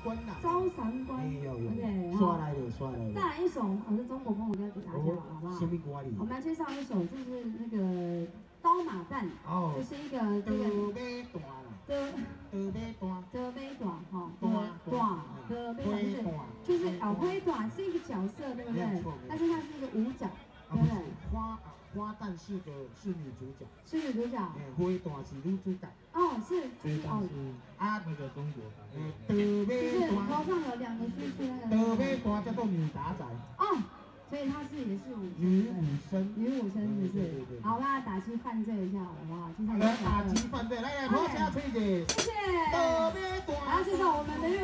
关呐。 招三关。OK， 刷来的，刷来的。 再来一首，是中国风，我再给大家好不好？ 什么歌哩？ 我们来介绍一首，就是那个刀马旦，就是一个这个。 德尾段啦。德尾段。 德尾段哈。德尾段就是灰段是一个角色，对不对？但是它是一个五角，对不对？ 花旦是女主角。 是女主角。 灰段是女主角。 哦，是那个中国版。 就是头上有两个须须那个。 德尾段叫做女打仔。 哦。所以她也是女武生， 是不是？好，我们来打击犯罪一下，好不好？ 来打击犯罪，来，拍下吹姐， 谢谢。 特别多。 然后介绍我们的